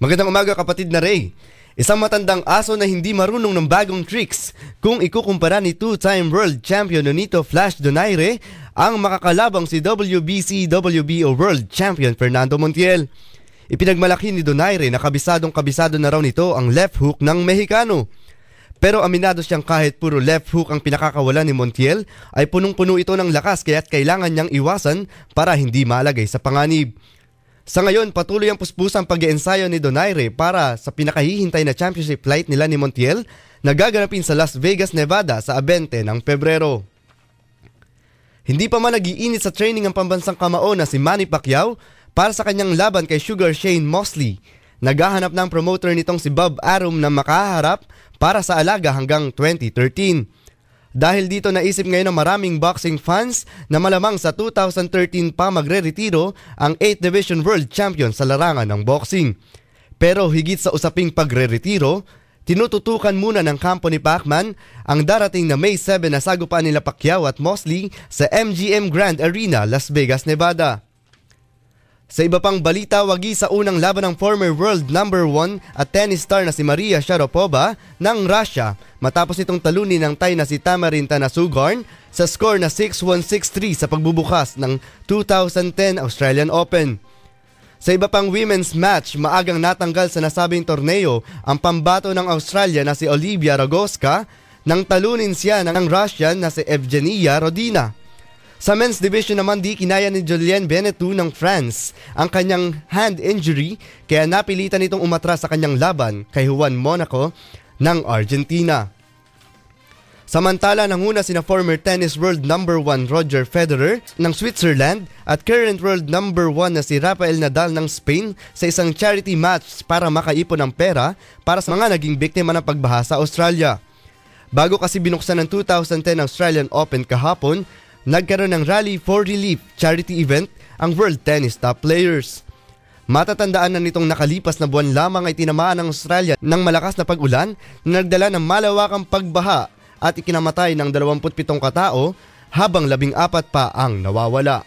Magandang umaga kapatid na Ray. Isang matandang aso na hindi marunong ng bagong tricks kung ikukumpara ni two-time world champion Nonito Flash Donaire ang makakalabang si WBC WBO World Champion Fernando Montiel. Ipinagmalaki ni Donaire na kabisadong-kabisado na raw nito ang left hook ng Mexicano. Pero aminado siyang kahit puro left hook ang pinakakawalan ni Montiel ay punong-puno ito ng lakas kaya't kailangan niyang iwasan para hindi malagay sa panganib. Sa ngayon, patuloy ang puspusang pag-iensayo ni Donaire para sa pinakahihintay na championship flight nila ni Montiel na gaganapin sa Las Vegas, Nevada sa 20 ng Pebrero. Hindi pa man nag-iinit sa training ang pambansang kamao na si Manny Pacquiao para sa kanyang laban kay Sugar Shane Mosley. Naghahanap ng promoter nitong si Bob Arum na makaharap para sa alaga hanggang 2013. Dahil dito naisip ngayon ng maraming boxing fans na malamang sa 2013 pa magre-retiro ang 8th Division World Champion sa larangan ng boxing. Pero higit sa usaping pagre-retiro, tinututukan muna ng kampo ni Pacman ang darating na May 7 na sagupaan nila Pacquiao at Mosley sa MGM Grand Arena, Las Vegas, Nevada. Sa iba pang balita, wagi sa unang laban ng former world number 1 at tennis star na si Maria Sharapova ng Russia matapos itong talunin ng Thai na si Tamarin Tanasugarn sa score na 6-1, 6-3 sa pagbubukas ng 2010 Australian Open. Sa iba pang women's match, maagang natanggal sa nasabing torneo ang pambato ng Australia na si Olivia Ragoska nang talunin siya ng Russian na si Evgenia Rodina. Sa men's division naman di kinaya ni Julien Beneteau ng France ang kanyang hand injury kaya napilitan itong umatras sa kanyang laban kay Juan Monaco ng Argentina. Samantala nanguna sina former tennis world number 1 Roger Federer ng Switzerland at current world number 1 na si Rafael Nadal ng Spain sa isang charity match para makaipon ng pera para sa mga naging biktima ng pagbaha sa Australia. Bago kasi binuksan ng 2010 Australian Open kahapon, nagkaroon ng Rally for Relief charity event ang World Tennis top players. Matatandaan na nitong nakalipas na buwan lamang ay tinamaan ng Australia ng malakas na pag-ulan na nagdala ng malawakang pagbaha at ikinamatay ng 27 katao habang 14 pa ang nawawala.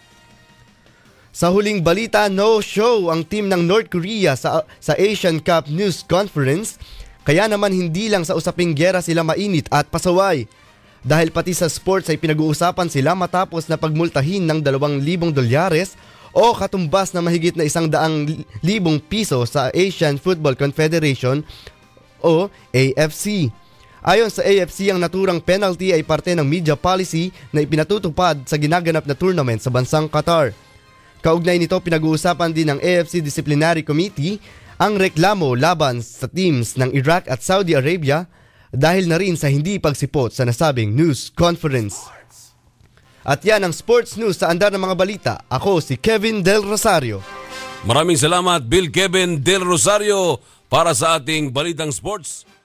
Sa huling balita, no show ang team ng North Korea sa Asian Cup News Conference kaya naman hindi lang sa usaping giyera sila mainit at pasaway. Dahil pati sa sports ay pinag-uusapan sila matapos na pagmultahin ng $2,000 o katumbas na mahigit na 100,000 piso sa Asian Football Confederation o AFC. Ayon sa AFC, ang naturang penalty ay parte ng media policy na ipinatutupad sa ginaganap na tournament sa bansang Qatar. Kaugnay nito, pinag-uusapan din ng AFC Disciplinary Committee ang reklamo laban sa teams ng Iraq at Saudi Arabia dahil na rin sa hindi pagsipot sa nasabing news conference. At yan ang sports news sa andar ng mga balita. Ako si Kevin Del Rosario. Maraming salamat Bill Kevin Del Rosario para sa ating balitang sports.